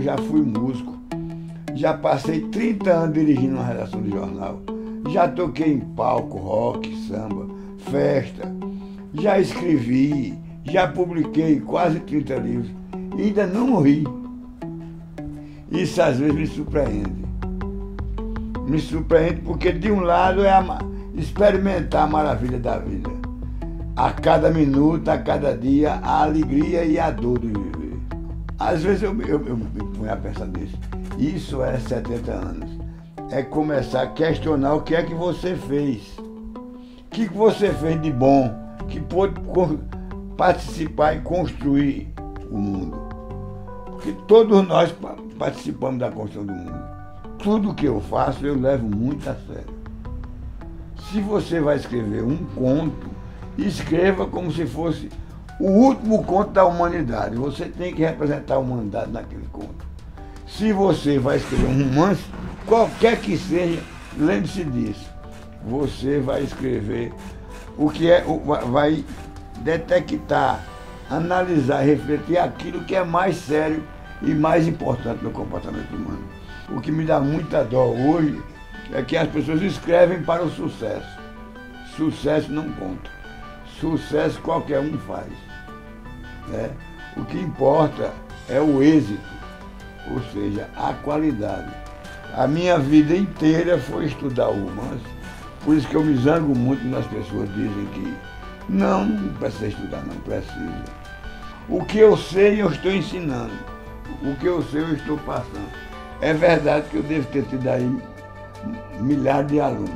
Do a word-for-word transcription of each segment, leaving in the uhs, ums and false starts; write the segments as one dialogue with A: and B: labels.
A: já fui músico, já passei trinta anos dirigindo uma redação de jornal, já toquei em palco, rock, samba, festa, já escrevi, já publiquei quase trinta livros e ainda não morri. Isso às vezes me surpreende. Me surpreende porque de um lado é a, experimentar a maravilha da vida. A cada minuto, a cada dia, a alegria e a dor de viver. Às vezes eu, eu, eu me ponho a pensar nisso. Isso é setenta anos. É começar a questionar o que é que você fez. O que você fez de bom, que pôde participar e construir o mundo. Porque todos nós participamos da construção do mundo. Tudo que eu faço eu levo muito a sério. Se você vai escrever um conto, escreva como se fosse o último conto da humanidade. Você tem que representar a humanidade naquele conto. Se você vai escrever um romance, qualquer que seja, lembre-se disso. Você vai escrever o que é, vai detectar, analisar, refletir aquilo que é mais sério e mais importante no comportamento humano. O que me dá muita dó hoje é que as pessoas escrevem para o sucesso. Sucesso não conta. Sucesso qualquer um faz. Né? O que importa é o êxito, ou seja, a qualidade. A minha vida inteira foi estudar o romance, por isso que eu me zango muito quando as pessoas dizem que não, não precisa estudar, não precisa. O que eu sei, eu estou ensinando. O que eu sei, eu estou passando. É verdade que eu devo ter tido aí milhares de alunos.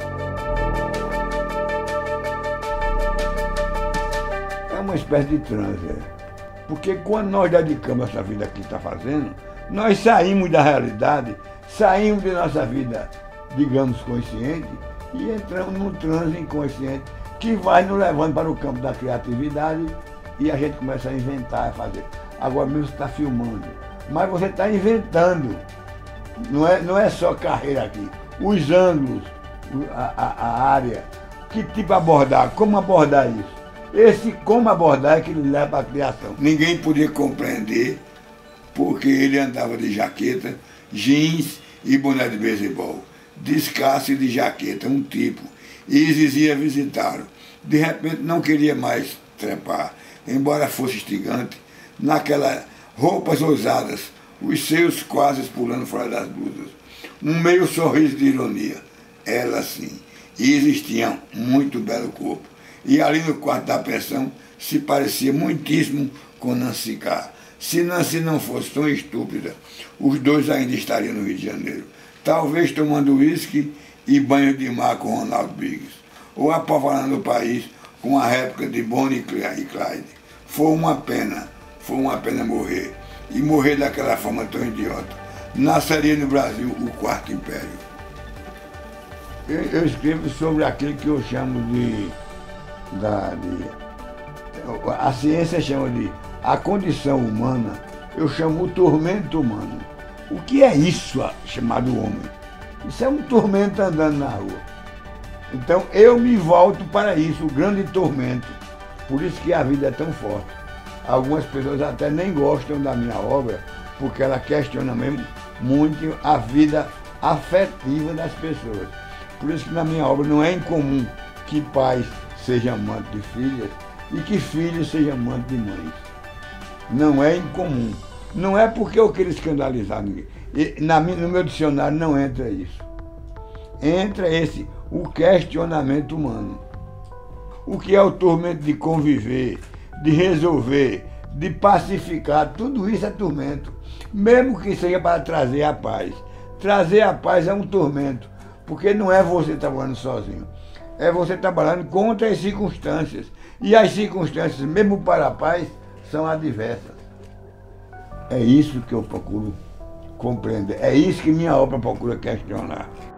A: É uma espécie de transe, é. Porque quando nós dedicamos essa vida que está fazendo, nós saímos da realidade, saímos de nossa vida, digamos, consciente, e entramos num transe inconsciente que vai nos levando para o campo da criatividade e a gente começa a inventar, a fazer. Agora mesmo você está filmando, mas você está inventando. Não é, não é só carreira aqui. Os ângulos, a, a, a área, que tipo abordar, como abordar isso. Esse como abordar é que lhe leva à criação. Ninguém podia compreender porque ele andava de jaqueta, jeans e boné de beisebol, descalço e de jaqueta, um tipo, e Isis ia visitá-lo. De repente não queria mais trepar, embora fosse instigante, naquelas roupas ousadas, os seios quase pulando fora das blusas. Um meio sorriso de ironia. Ela sim. Isis tinha muito belo corpo. E ali no quarto da pensão se parecia muitíssimo com Nancy Carr. Se Nancy não fosse tão estúpida, os dois ainda estariam no Rio de Janeiro. Talvez tomando uísque e banho de mar com Ronaldo Biggs. Ou apavorando o país com a réplica de Bonnie e Clyde. Foi uma pena, foi uma pena morrer. E morrer daquela forma tão idiota. Nasceria no Brasil o Quarto Império. Eu, eu escrevo sobre aquilo que eu chamo de, da, de... A ciência chama de a condição humana, eu chamo o tormento humano. O que é isso chamado homem? Isso é um tormento andando na rua. Então eu me volto para isso, o grande tormento. Por isso que a vida é tão forte. Algumas pessoas até nem gostam da minha obra, porque ela questiona mesmo muito a vida afetiva das pessoas. Por isso que na minha obra não é incomum que pais sejam amantes de filhas e que filhos sejam amantes de mães. Não é incomum. Não é porque eu quero escandalizar ninguém. E, na, no meu dicionário não entra isso. Entra esse, o questionamento humano. O que é o tormento de conviver, de resolver, de pacificar, tudo isso é tormento. Mesmo que seja para trazer a paz. Trazer a paz é um tormento, porque não é você trabalhando sozinho. É você trabalhando contra as circunstâncias. E as circunstâncias, mesmo para a paz, são adversas. É isso que eu procuro compreender. É isso que minha obra procura questionar.